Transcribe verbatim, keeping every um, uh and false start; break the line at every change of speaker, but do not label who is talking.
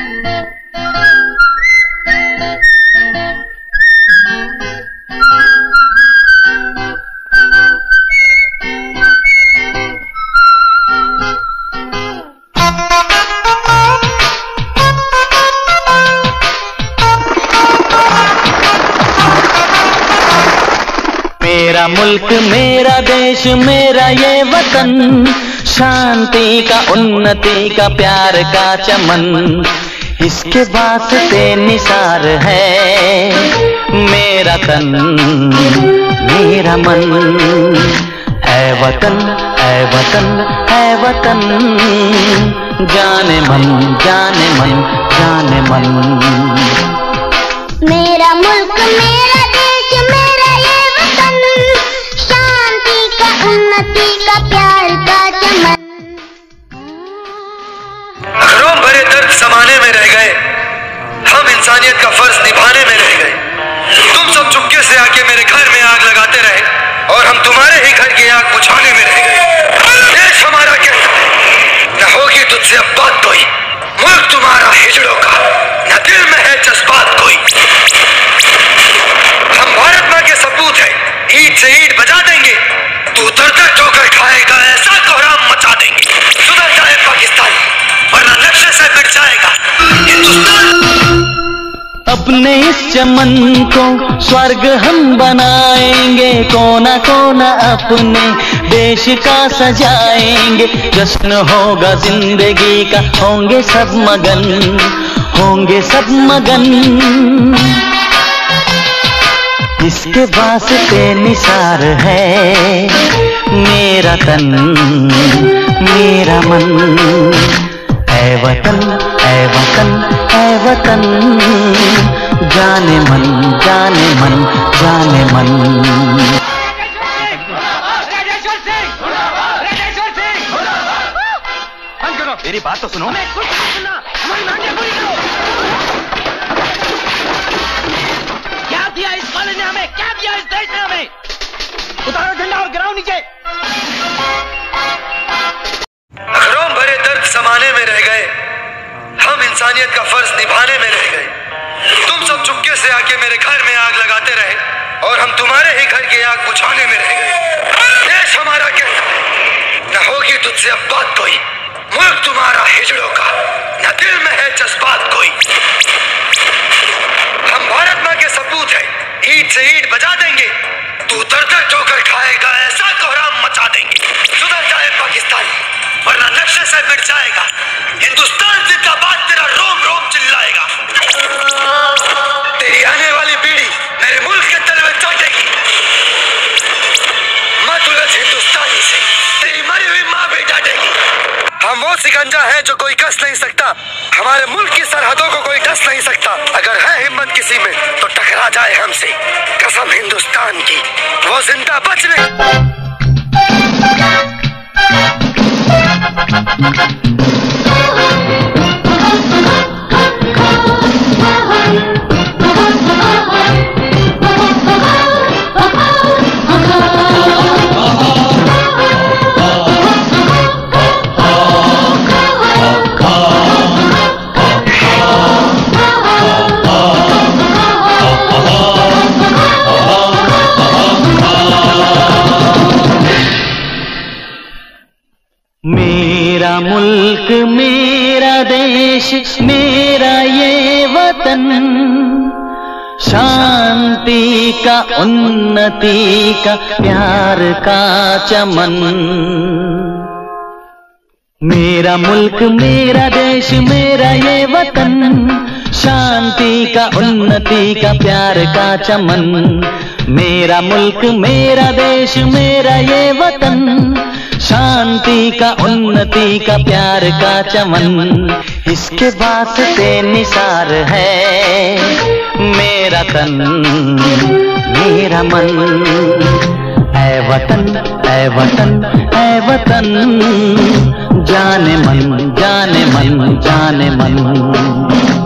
मेरा मुल्क मेरा देश मेरा ये वतन, शांति का उन्नति का प्यार का चमन, इसके वास्ते निसार है मेरा तन मेरा मन। ऐ वतन ऐ वतन ऐ वतन, जाने मन जाने मन जाने मन।
मेरा मुल्क मेरा देश मेरा ये वतन, शांति का उन्नति का प्यार का चमन।
अखरों भरे दर्द समाने में रह गए, हम इंसानियत का फर्ज निभाने में रह गए। तुम सब चुपके से आके मेरे घर में आग लगाते रहे और हम तुम्हारे ही घर की आग बुझाने में रह गए। देश हमारा कहता है न होगी तुझसे अब बात कोई, मुल्क तुम्हारा हिजड़ों का न दिल में है जज्बात कोई। हम भारत माँ के सपूत है, ईद से ईद बजा देंगे, तू दर दर ठोकर खाएगा ऐसा कोहराम मचा देंगे। सुधर जाए पाकिस्तान वरना नक्शे से मिट जाएगा हिंदुस्तान।
अपने इस चमन को स्वर्ग हम बनाएंगे, कोना कोना अपने देश का सजाएंगे। जश्न होगा जिंदगी का, होंगे सब मगन होंगे सब मगन। इसके वास्ते निसार है मेरा तन मेरा मन। ऐ वतन ऐ वतन ऐ वतन, जाने मन जाने मन जाने मन।
मेरी बात तो सुनो। क्या दिया इस कॉलेज ने हमें, क्या दिया इस देश ने हमें? उतारो झंडा और गिराओ नीचे।
अखरों भरे दर्द समाने में रह गए, हम इंसानियत का फर्ज निभाने में रह गए। तुम सब चुपके से आके मेरे घर में आग लगाते रहे और हम तुम्हारे ही घर की आग बुझाने में रह गए। देश हमारा कहता है न होगी तुझसे अब बात कोई, मुल्क तुम्हारा हिजड़ों का न दिल में है जज्बात कोई। हम भारत माँ के सपूत है, ईद से ईद बजा देंगे, तू दर दर ठोकर खाएगा ऐसा कोहराम मचा देंगे। सुधर जाए पाकिस्तान वरना नक्शे से मिट जाएगा हिंदुस्तान। जिंदाबाद तेरा रोम रोम चिल्लाएगा। तेरी आने वाली पीढ़ी मेरे मुल्क के तलवे चाटेगी। मत उलझ हिंदुस्तानी से, तेरी मरी हुई माँ भी डांटेगी। हम वो सिकंजा है जो कोई कस नहीं सकता, हमारे मुल्क की सरहदों को कोई डस नहीं सकता। अगर है हिम्मत किसी में तो टकरा जाए हमसे, कसम हिंदुस्तान की वो जिंदा बच नहीं।
मेरा मुल्क मेरा देश मेरा ये वतन, शांति का उन्नति का प्यार का चमन। मेरा मुल्क मेरा देश मेरा ये वतन, शांति का उन्नति का प्यार का चमन। मेरा मुल्क मेरा देश मेरा ये वतन, शांति का उन्नति का प्यार का चमन। इसके वास्ते निसार है मेरा तन मेरा मन। ऐ वतन ऐ वतन ऐ वतन, जाने मन जाने मन जाने मन।